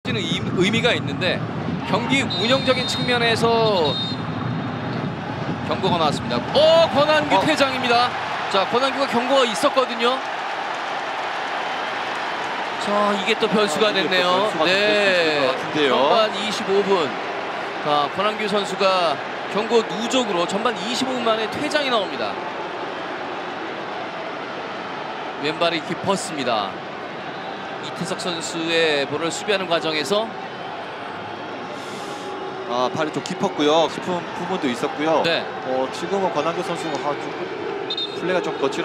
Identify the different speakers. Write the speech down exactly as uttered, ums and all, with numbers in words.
Speaker 1: 는 의미가 있는데 경기 운영적인 측면에서 경고가 나왔습니다. 어, 권한규
Speaker 2: 어.
Speaker 1: 퇴장입니다. 자, 권한규가 경고가 있었거든요. 자, 이게 또 변수가
Speaker 2: 아, 이게 또
Speaker 1: 됐네요.
Speaker 2: 변수가
Speaker 1: 네,
Speaker 2: 될 것 같은데요.
Speaker 1: 전반 이십오 분. 자, 권한규 선수가 경고 누적으로 전반 이십오 분 만에 퇴장이 나옵니다. 왼발이 깊었습니다. 이태석 선수의 볼을 수비하는 과정에서
Speaker 2: 아, 발이 좀 깊었고요. 깊은 부분도 있었고요.
Speaker 1: 네.
Speaker 2: 어, 지금은 권한규 선수가 아, 좀 플레이가 좀 거칠.